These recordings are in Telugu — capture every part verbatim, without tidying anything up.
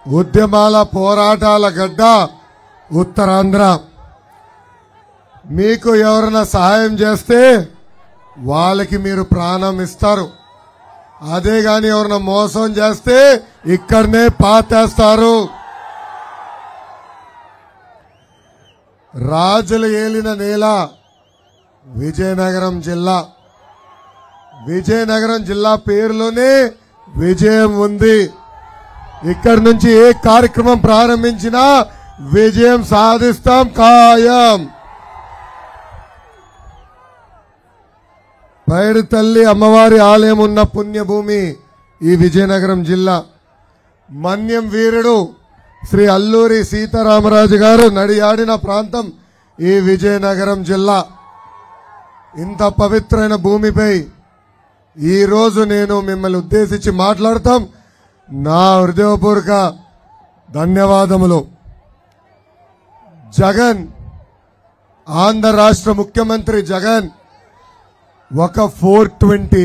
ఉద్యమాల పోరాటాల గడ్డ ఉత్తరాంధ్ర. మీకు ఎవరైనా సహాయం చేస్తే వాళ్ళకి మీరు ప్రాణం ఇస్తారు. అదే గాని ఎవరైనా మోసం చేస్తే ఇక్కడనే పాతేస్తారు. రాజులు ఏలిన నేల విజయనగరం జిల్లా. విజయనగరం జిల్లా పేరులోనే విజయం ఉంది. ఇక్కడి నుంచి ఏ కార్యక్రమం ప్రారంభించినా విజయం సాధిస్తాం ఖాయం. పైడి తల్లి అమ్మవారి ఆలయం ఉన్న పుణ్యభూమి ఈ విజయనగరం జిల్లా. మన్యం వీరుడు శ్రీ అల్లూరి సీతారామరాజు గారు నడియాడిన ప్రాంతం ఈ విజయనగరం జిల్లా. ఇంత పవిత్రమైన భూమిపై ఈ రోజు నేను మిమ్మల్ని ఉద్దేశించి మాట్లాడతాం. నా హృదయపూర్వక ధన్యవాదములు. జగన్, ఆంధ్ర రాష్ట్ర ముఖ్యమంత్రి జగన్ ఒక ఫోర్ ట్వంటీ,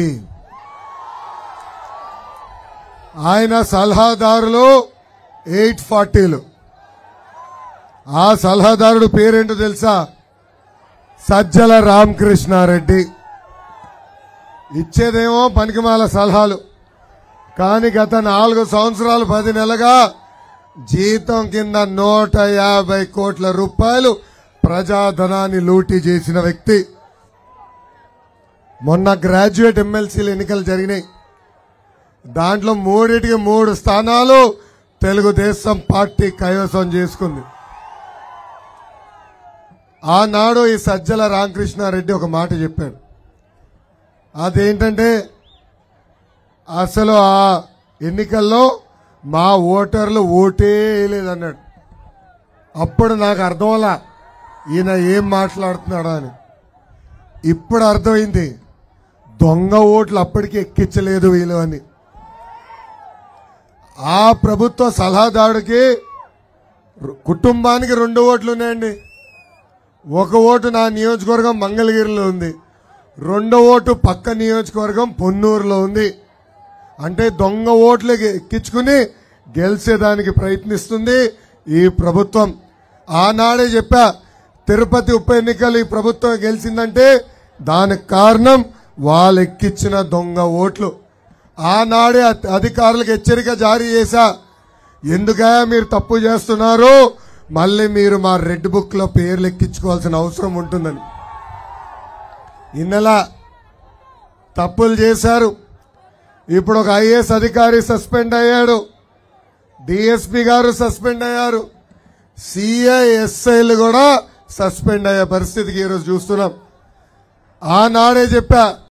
ఆయన సలహాదారులు ఎయిట్ ఫార్టీలు. ఆ సలహాదారుడు పేరేంటో తెలుసా? సజ్జల రామకృష్ణారెడ్డి. ఇచ్చేదేమో పనికిమాల సలహాలు, కానీ గత నాలుగు సంవత్సరాలు పది నెలలుగా జీతం కింద నూట యాభై కోట్ల రూపాయలు ప్రజాధనాన్ని లూటీ చేసిన వ్యక్తి. మొన్న గ్రాడ్యుయేట్ ఎమ్మెల్సీలు ఎన్నికలు జరిగినాయి. దాంట్లో మూడింటికి మూడు స్థానాలు తెలుగుదేశం పార్టీ కైవసం చేసుకుంది. ఆనాడు ఈ సజ్జల రామకృష్ణారెడ్డి ఒక మాట చెప్పాడు. అదేంటంటే, అసలు ఆ ఎన్నికల్లో మా ఓటర్లు ఓటే లేదన్నాడు. అప్పుడు నాకు అర్థం అలా ఈయన ఏం మాట్లాడుతున్నాడు అని. ఇప్పుడు అర్థమైంది, దొంగ ఓట్లు అప్పటికి ఎక్కించలేదు వీళ్ళు అని. ఆ ప్రభుత్వ సలహాదారుడికి కుటుంబానికి రెండు ఓట్లు ఉన్నాయండి. ఒక ఓటు నా నియోజకవర్గం మంగళగిరిలో ఉంది, రెండో ఓటు పక్క నియోజకవర్గం పొన్నూరులో ఉంది. అంటే దొంగ ఓట్లు ఎక్కించుకుని గెలిచేదానికి ప్రయత్నిస్తుంది ఈ ప్రభుత్వం. ఆనాడే చెప్పా, తిరుపతి ఉప ఎన్నికలు ఈ ప్రభుత్వం గెలిచిందంటే దానికి కారణం వాళ్ళు ఎక్కించిన దొంగ ఓట్లు. ఆనాడే అధికారులకు హెచ్చరిక జారీ చేశా, ఎందుకా మీరు తప్పు చేస్తున్నారు, మళ్ళీ మీరు మా రెడ్ బుక్ లో పేర్లు ఎక్కించుకోవాల్సిన అవసరం ఉంటుందని. ఇన్నలా తప్పులు చేశారు. ఇప్పుడు ఒక ఐఏఎస్ అధికారి సస్పెండ్ అయ్యాడు, డిఎస్పీ గారు సస్పెండ్ అయ్యారు, సిఐ ఎస్ఐలు కూడా సస్పెండ్ అయ్యే పరిస్థితికి ఈరోజు చూస్తున్నాం. ఆనాడే చెప్పా,